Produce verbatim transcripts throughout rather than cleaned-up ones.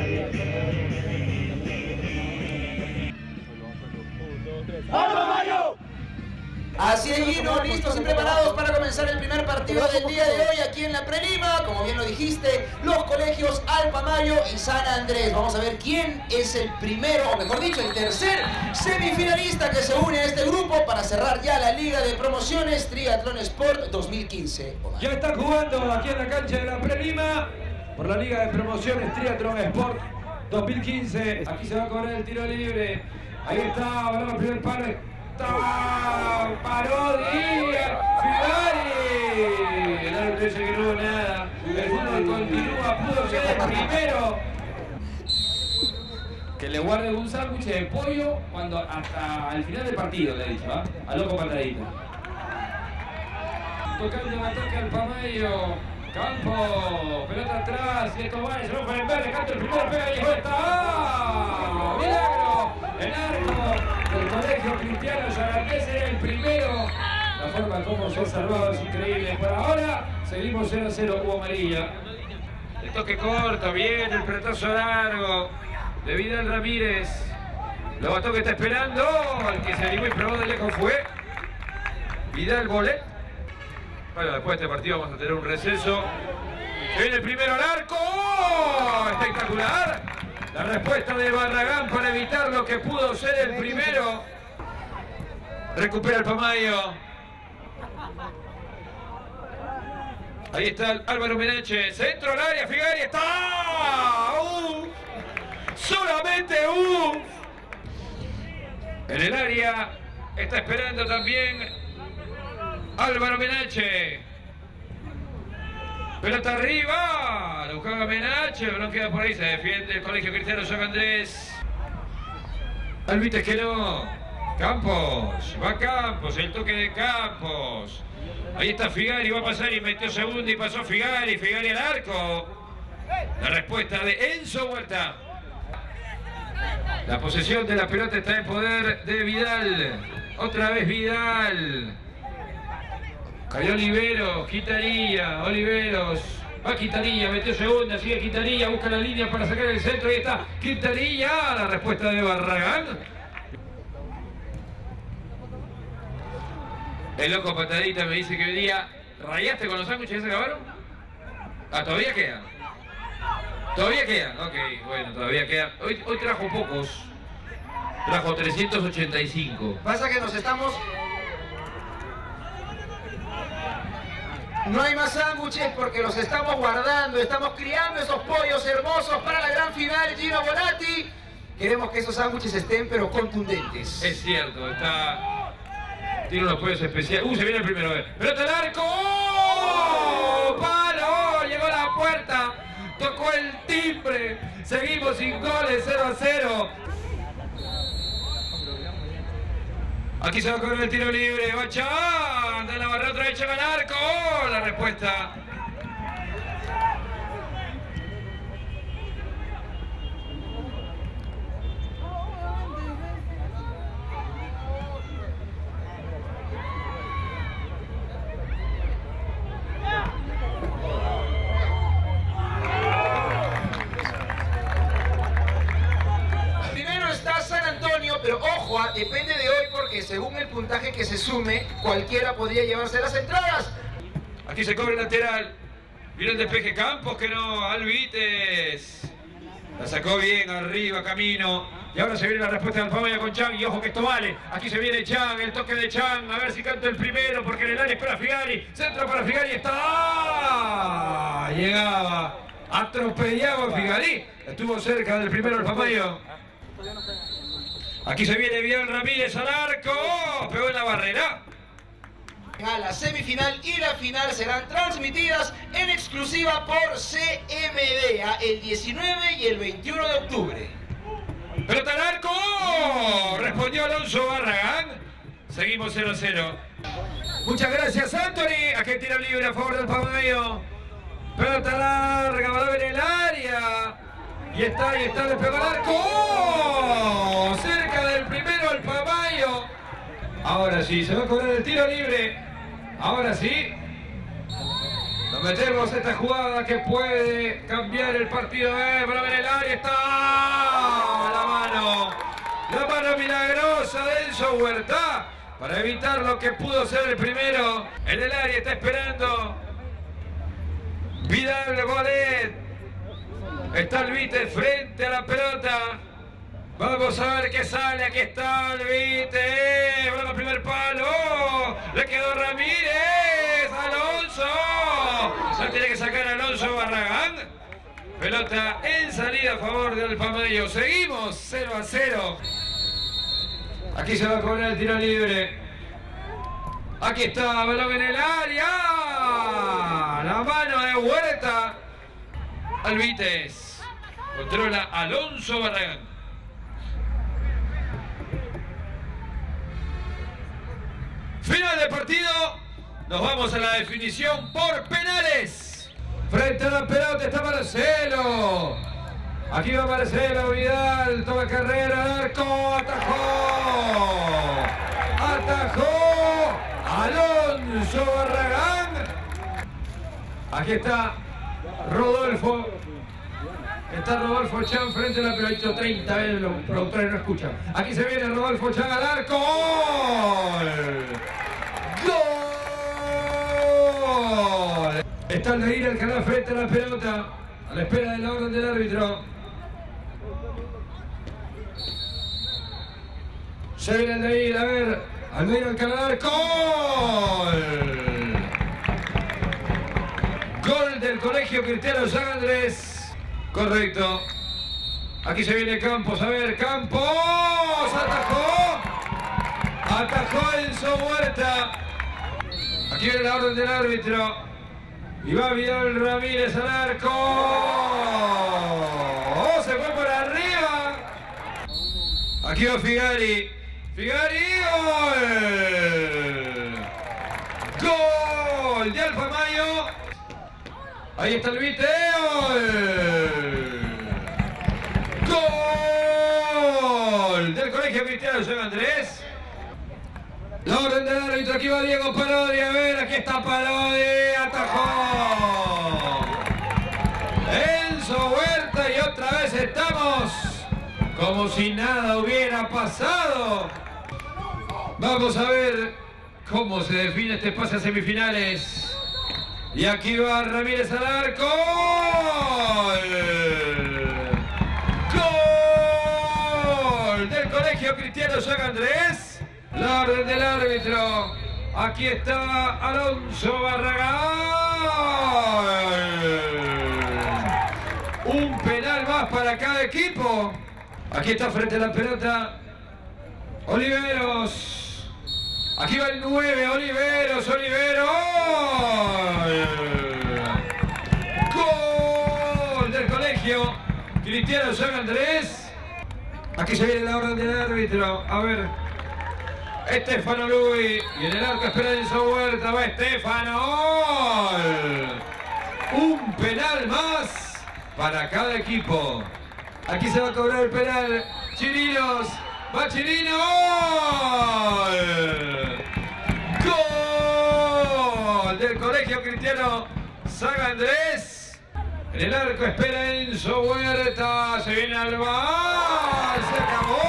Así es, Gino, listos y preparados para comenzar el primer partido del día de hoy aquí en la Prelima. Como bien lo dijiste, los colegios Alpamayo y San Andrés. Vamos a ver quién es el primero, o mejor dicho, el tercer semifinalista que se une a este grupo para cerrar ya la Liga de Promociones Triatlón Sport dos mil quince. Ya está jugando aquí en la cancha de la Prelima por la Liga de Promociones Triatlón Sport dos mil quince. Aquí se va a cobrar el tiro libre. Ahí está, ahora el primer par. Paró Díaz, Figari. El árbitro dice que no hubo nada. El fútbol continúa, pudo ser el primero. Que le guarde un sándwich de pollo cuando hasta el final del partido, le he dicho, ¿ah? ¿eh? A loco patadita. Tocando el ataque al Pamayo. Campo, pelota atrás, y esto va, y se lo pone en verde, canto el primero, pega y está. ¡Ah! ¡Milagro! El arco del colegio Cristiano Sarandés era el primero. La forma como se ha salvado es increíble. Por ahora, seguimos cero a cero, hubo amarilla. El toque corto, bien, el pelotazo largo de Vidal Ramírez. Lo bató que está esperando, el que se animó y probó de lejos fue Vidal Bolet. Bueno, después de este partido vamos a tener un receso. Se viene el primero al arco. ¡Oh! Espectacular. La respuesta de Barragán para evitar lo que pudo ser el primero. Recupera el Pamayo. Ahí está Álvaro Menache. Centro al área. Figari está. ¡Uh! Solamente un. En el área está esperando también Álvaro Menache. Pelota arriba. Lo buscaba Menache. No queda por ahí. Se defiende el colegio Cristiano San Andrés. Alvites que no. Campos. Va Campos. El toque de Campos. Ahí está Figari. Va a pasar y metió segundo y pasó Figari. Figari al arco. La respuesta de Enzo Huerta. La posesión de la pelota está en poder de Vidal. Otra vez Vidal. Cayó Oliveros, Quintanilla, Oliveros, va Quintanilla, metió segunda, sigue Quintanilla, busca la línea para sacar el centro, ahí está Quintanilla, la respuesta de Barragán. El loco patadita me dice que hoy día, ¿rayaste con los sándwiches? ¿Ya se acabaron? Ah, todavía quedan. Todavía quedan, ok, bueno, todavía quedan. Hoy, hoy trajo pocos, trajo trescientos ochenta y cinco. Pasa que nos estamos... No hay más sándwiches porque los estamos guardando, estamos criando esos pollos hermosos para la gran final, Gino Bonatti. Queremos que esos sándwiches estén pero contundentes. Es cierto, está... Tiene unos pollos especiales. Uh, se viene el primero. ¡Pelota al arco! ¡Oh! ¡Palo! Llegó a la puerta. Tocó el timbre. Seguimos sin goles, cero a cero. Aquí se va a correr el tiro libre. Va Chan. Da la barra otra vez Chan al arco. ¡Oh! La respuesta. Pero ojo, depende de hoy porque según el puntaje que se sume, cualquiera podría llevarse las entradas. Aquí se cobra el lateral. Viene el despeje Campos que no, Alvites. La sacó bien arriba, Camino. Y ahora se viene la respuesta del Pamayo con Chan. Y ojo que esto vale. Aquí se viene Chan, el toque de Chan. A ver si canta el primero porque en el área espera Figari. Centro para Figari. Está. Llegaba. Atropellaba Figari. Estuvo cerca del primero el Pamayo. Aquí se viene Vidal Ramírez al arco. Pegó en la barrera. A la semifinal y la final serán transmitidas en exclusiva por C M D A el diecinueve y el veintiuno de octubre. ¡Pelota al arco! Respondió Alonso Barragán. Seguimos cero a cero. Muchas gracias, Anthony. Aquí tira libre a favor del Pamayo. Pelota larga, va a ver el área. Y está, ahí está, le pegó al arco. ¡Oh! Cerca del primero el Pamayo. Ahora sí, se va a cobrar el tiro libre. Ahora sí. Nos metemos esta jugada que puede cambiar el partido. Eh, para ver el área, está la mano. La mano milagrosa de Enzo Huerta para evitar lo que pudo ser el primero. En el área está esperando Vidal Bolet. Está el Vite frente a la pelota. Vamos a ver qué sale. Aquí está el Vite. Bueno, el primer palo. Le quedó Ramírez. Alonso. La tiene que sacar Alonso Barragán. Pelota en salida a favor de Alpamayo. Seguimos cero a cero. Aquí se va a cobrar el tiro libre. Aquí está, balón en el área. La mano de Huerta. Alvites. Controla Alonso Barragán. Final del partido. Nos vamos a la definición por penales. Frente a la pelota está Marcelo. Aquí va Marcelo, Vidal, toma carrera, arco, atajó. Atajó Alonso Barragán. Aquí está Rodolfo. Está Rodolfo Chan frente a la pelota. treinta veces los productores no escuchan. Aquí se viene Rodolfo Chan al arco. ¡Gol! ¡Gol! Está el de ir al canal frente a la pelota. A la espera de la orden del árbitro. Se viene el de ir, a ver. Aldeir al canal. ¡Gol! Gol del Colegio Cristiano San Andrés. Correcto. Aquí se viene Campos, a ver, Campos. Atajó. Atajó Enzo Huerta. Aquí viene la orden del árbitro. Y va Vidal Ramírez al arco. ¡Oh! Se fue por arriba. Aquí va Figari. Figari. ¡Gol! Gol de Alpamayo. Ahí está el video. Gol del Colegio Cristiano San Andrés. La orden del árbitro, aquí va Diego Parodi, a ver, aquí está Parodi, atajó. Enzo Huerta y otra vez estamos como si nada hubiera pasado. Vamos a ver cómo se define este pase a semifinales. Y aquí va Ramírez al arco. Gol del Colegio Cristiano San Andrés. La orden del árbitro. Aquí está Alonso Barragán. Un penal más para cada equipo. Aquí está frente a la pelota Oliveros. Aquí va el nueve, Oliveros, Oliveros. Gol del Colegio Cristiano San Andrés. Aquí se viene la orden del árbitro. A ver. Estefano Luis. Y en el arco espera Enzo Huerta. Va Estefano. Un penal más para cada equipo. Aquí se va a cobrar el penal. Chirinos. Va Chirino. Gol del Colegio Cristiano San Andrés. En el arco espera Enzo Huerta. Se viene al bar. Se acabó.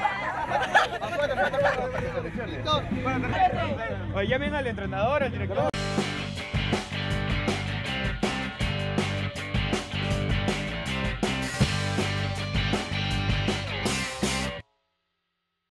Oye, llamen al entrenador, al director.